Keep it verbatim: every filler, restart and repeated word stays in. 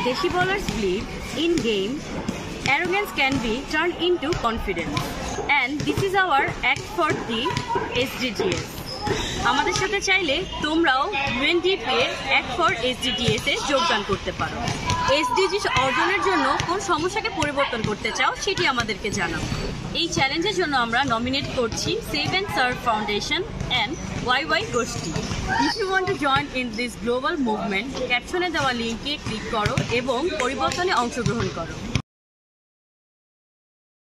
Deshi Ballers believe in game, arrogance can be turned into confidence. And this is our act for the S D Gs. আমাদের সাথে চাইলে তোমরাও UNDP এর act for এসডিজিএস এ যোগদান করতে পারো। এসডিজিস অর্জনের জন্য কোন সমস্যাকে পরিবর্তন করতে চাও সেটি আমাদেরকে জানাও। এই চ্যালেঞ্জের জন্য আমরা নমিনেট করছি save and serve foundation and Y Y গোষ্ঠী। If you want to join in this global movement, ক্যাপশনে দেওয়া লিঙ্কে ক্লিক করো এবং পরিবর্তনে অংশগ্রহণ করো।